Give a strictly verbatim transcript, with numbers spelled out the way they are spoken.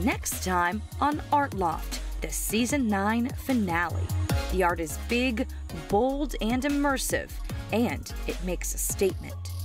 Next time on Art Loft, the Season nine finale. The art is big, bold, and immersive, and it makes a statement.